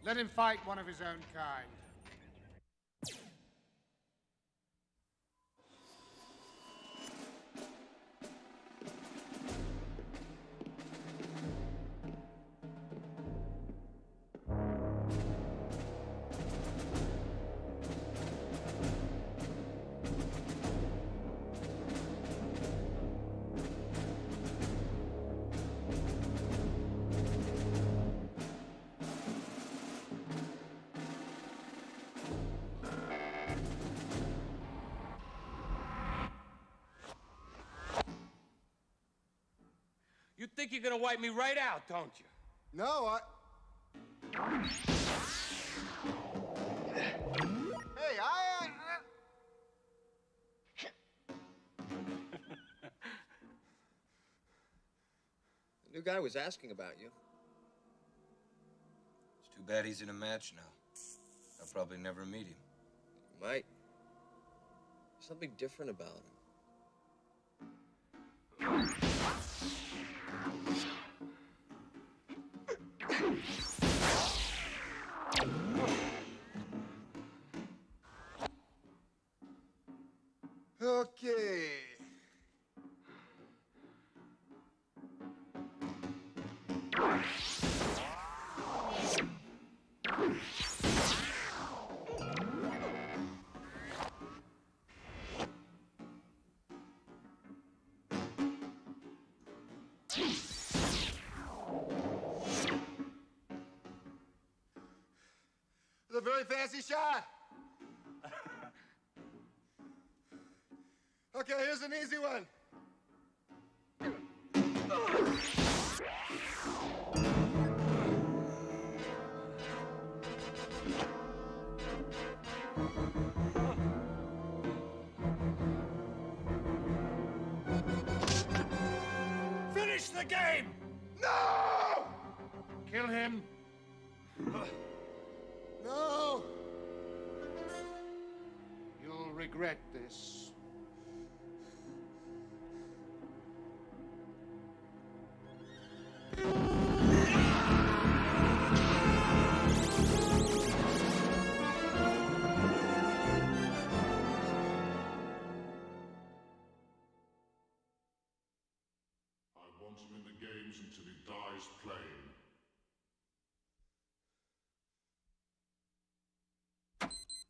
Let him fight one of his own kind. You think you're gonna wipe me right out, don't you? No, Hey, The new guy was asking about you. It's too bad he's in a match now. I'll probably never meet him. You might. There's something different about him. Okay. It's a very fancy shot. Okay, here's an easy one. Finish the game! No! Kill him. No! You'll regret this. I want him in the games until he dies playing.